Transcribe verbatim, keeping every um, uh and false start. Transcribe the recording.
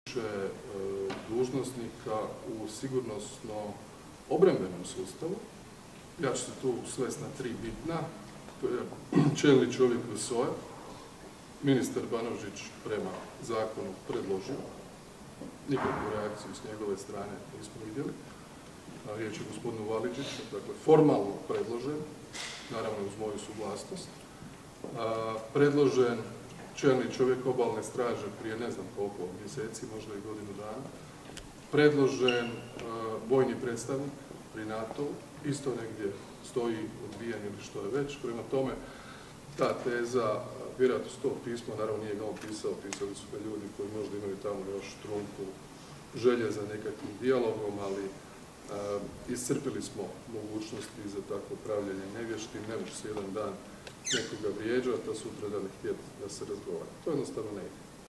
dužnosnika u sigurnosno obrambenom sustavu. Ja ću se tu svesti na tri bitna. To je čelni čovjek S O E, ministar Banožić prema zakonu predložio. Nikakvu reakciju s njegove strane nismo vidjeli. Riječ je o gospodinu Validžiću, dakle formalno predložen, naravno uz moju suglasnost. Predložen čelni čovjek obalne straže prije ne znam koliko mjeseci, možda i godinu dana. Predložen vojni predstavnik pri NATO-u, isto negdje stoji odbijen ili što je već. Prema tome, ta teza, vjerojatno s tog pisma, naravno nije ga on pisao, pisali su ga ljudi koji možda imaju tamo još trunku želje za nekakvim dijalogom, ali uh, iscrpili smo mogućnosti za takvo pravljenje nevještim. Ne može se jedan dan nekoga vrijeđati, a sutradan htjet da se razgovara. To jednostavno ne ide.